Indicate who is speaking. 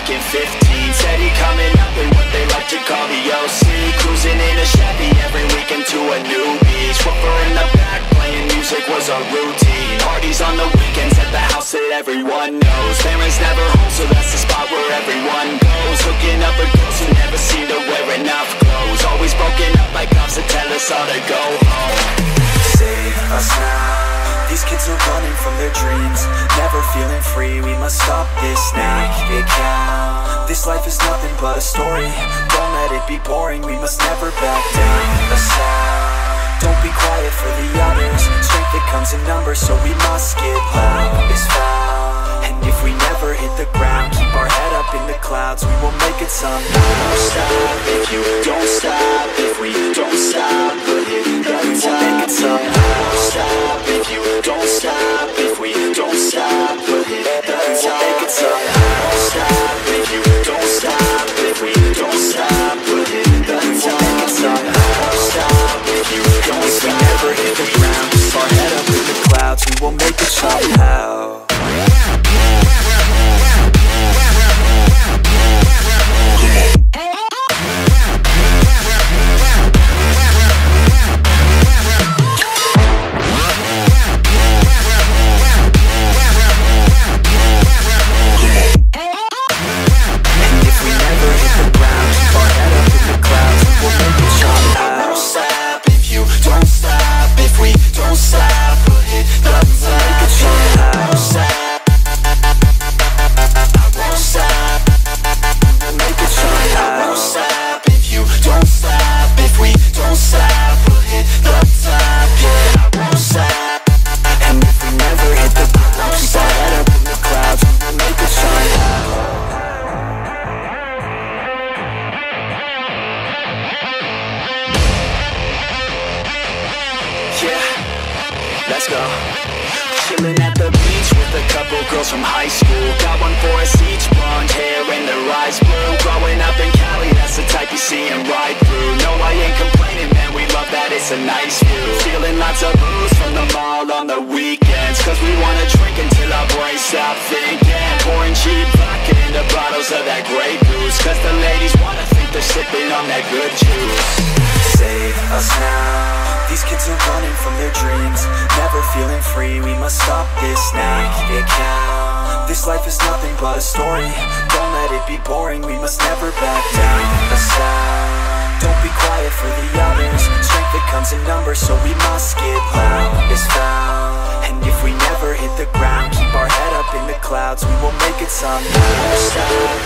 Speaker 1: fucking 15. Steady coming up in what they like to call the OC. Cruising in a Chevy every weekend to a new beach. Woofer in the back playing music was a routine. Parties on the weekends at the house that everyone knows. Parents never home, so that's the spot where everyone goes. Hooking up with girls who never seem to wear enough clothes. Always broken up by cops that tell us all to go home.
Speaker 2: Save us now. These kids are running from their dreams, never feeling free. We must stop this naked cow. This life is nothing but a story. Don't let it be boring. We must never back down. Aside, don't be quiet for the others. Strength that comes in numbers, so we must get loud. It's foul. And if we never hit the ground, keep our head up in the clouds, we will make it somehow.
Speaker 1: Don't stop if you don't stop. If we don't stop, we'll hit the top.
Speaker 2: Make it somehow.
Speaker 1: Don't stop if you don't stop. If we don't stop, we'll hit the top.
Speaker 2: Make it somehow.
Speaker 1: Don't stop if you don't stop. If we don't stop, we'll hit the top.
Speaker 2: Make it somehow.
Speaker 1: Don't stop if you don't
Speaker 2: If we
Speaker 1: stop.
Speaker 2: never hit the ground, keep our head up in the clouds, we will make it somehow.
Speaker 1: Let's go. Chilling at the beach with a couple girls from high school. Got one for us each, blonde hair and their eyes blue. Growing up in Cali, that's the type you see and ride through. No, I ain't complaining, man, we love that, it's a nice view. Feeling lots of booze from the mall on the weekends, cause we wanna drink until our brains stop thinking. Pouring cheap vodka into bottles of that Grey Goose, cause the ladies wanna think they're sipping on that good juice.
Speaker 2: Save us now. These kids are running from their dreams, never feeling free. We must stop this naked cow. This life is nothing but a story. Don't let it be boring. We must never back down. Aside, don't be quiet for the others. Strength that comes in numbers, so we must get loud. It's foul. And if we never hit the ground, keep our head up in the clouds, we will make it somehow.
Speaker 1: Don't stop